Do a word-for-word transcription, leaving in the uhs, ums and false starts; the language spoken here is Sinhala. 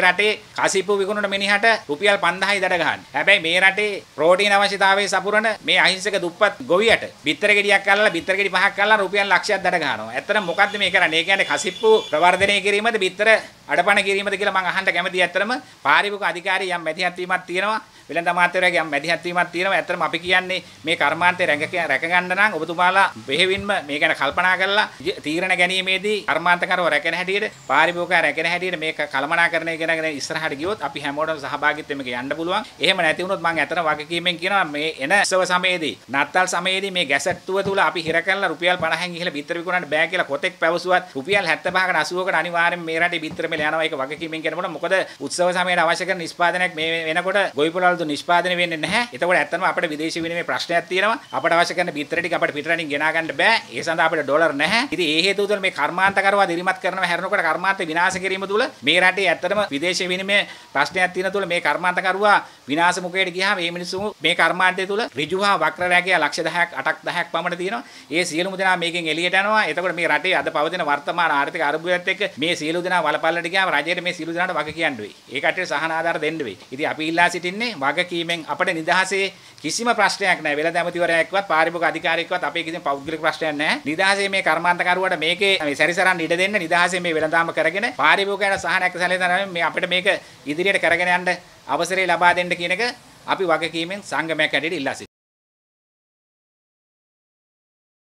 රටේ කසිප්පු විකුණන මිනිහට රුපියල් පන්දාහයි දඩ ගහන්නේ. හැබැයි මේ රටේ ප්‍රෝටීන අවශ්‍යතාවයේ සපුරන මේ අහිංසක දුප්පත් ගොවියට බිත්තර ගෙඩියක් අල්ලලා බිත්තර ගෙඩි පහක් අල්ලලා රුපියල් ලක්ෂයක් දඩ ගහනවා. ඇත්තටම මොකද්ද මේ කරන්නේ? ඒ කියන්නේ කසිප්පු ප්‍රවර්ධනය කිරීමද බිත්තර අඩපණ කිරීමද කියලා මම අහන්න කැමතියි. ඇත්තටම පාරිභෝගික අධිකාරිය යම් මැදිහත් වීමක් තියෙනවා. වෙළඳ අමාත්‍යවරයාගේ යම් මැදිහත් වීමක් තියෙනවා. ඇත්තටම අපි කියන්නේ මේ කර්මාන්තේ රැක රැක ගන්න නම් ඔබතුමාලා බෙහෙවින්ම මේ ගැන කල්පනා කරලා තීරණ ගැනීමේදී කර්මාන්තකරව රැකෙන හැටියට පාරිභෝගිකයා රැකෙන හැටියට මේක කළමනාකරණය කරගෙන ඉස්සරහට ගියොත් අපි හැමෝටම සහභාගීත්වයෙන් මේක යන්න පුළුවන්. එහෙම නැති වුණොත් මම ඇත්තටම වගකීමෙන් කියනවා මේ එන උත්සව සමයේදී නත්තල් සමයේදී මේ ගැසට්ටුව තුල අපි හිර කරලා රුපියල් පනහෙන් ගිහලා බිත්තර විකුණන්න බෑ කියලා කොතෙක් පැවසුවත් රුපියල් හැත්තෑපහකට අසූවකට අනිවාර්යෙන් මේ රටේ බිත්තර මෙල යනවා. ඒක වගකීමෙන් කියනකොට මොකද උත්සව සමයට අවශ්‍ය කරන නිෂ්පාදනයක් මේ වෙනකොට ගොවිපළවලු නිෂ්පාදනය වෙන්නේ නැහැ. එතකොට ඇත්තටම අපිට විදේශ විනිමය ප්‍රශ්නයක් තියෙනවා. අපිට අවශ්‍ය කරන බිත්තර ටික අපිට පිටරටින් ගෙනා ගන්න බෑ. ඒ සඳහා අපිට ඩොලර් නැහැ. ඉතින් ඒ හේතුව තුළ මේ කර්මාන්තකරවා දිරිමත් කරනවා හැරෙනකොට කර්මාන්ත විනාශ කිරීම තුළ මේ රටේ ඇත්තටම විදේශ විනිමය ප්‍රශ්නයක් තියෙන තුළ මේ කර්මාන්තකරුවා විනාශ මුඛයට ගියාම මේ මිනිස්සු මේ කර්මාන්තය තුළ ඍජුව වක්‍ර රැකියා ලක්ෂ දහයක් අටක් දහයක් පමණ තියෙනවා. ඒ සියලුම දෙනා මේකෙන් එළියට යනවා. එතකොට මේ රටේ අද පවතින වර්තමාන ආර්ථික අර්බුදයත් එක්ක මේ සියලු දෙනා වලපල්ලට ගියාම රජයට මේ සියලු දෙනාට වග කියන්න වෙයි. ඒ කට්ටියට සහන ආධාර දෙන්න වෙයි. ඉතින් අපි ඉල්ලා සිටින්නේ වගකීමෙන් අපේ නිදහසේ කිසිම ප්‍රශ්නයක් නැහැ. වෙළඳ ඇමතිවරයෙක්වත් පාරිභෝගික අධිකාරියෙක්වත් අපේ කිසිම පෞද්ගලික ප්‍රශ්නයක් නැහැ. නිදහසේ මේ කර්මාන්තකරුවාට මේකේ මේ සැරිසරන්න ඉඩ දෙන්න නිදහසේ මේ වෙළඳාම කරගෙන පාරිභෝගිකයන්ට සහනයක් සැලසෙන මේ අපිට මේක ඉදිරියට කරගෙන යන්න අවසරය ලබා දෙන්න කියන එක අපි වගකීමෙන් සංගමයක් හැටියට ඉල්ලා සිටිනවා.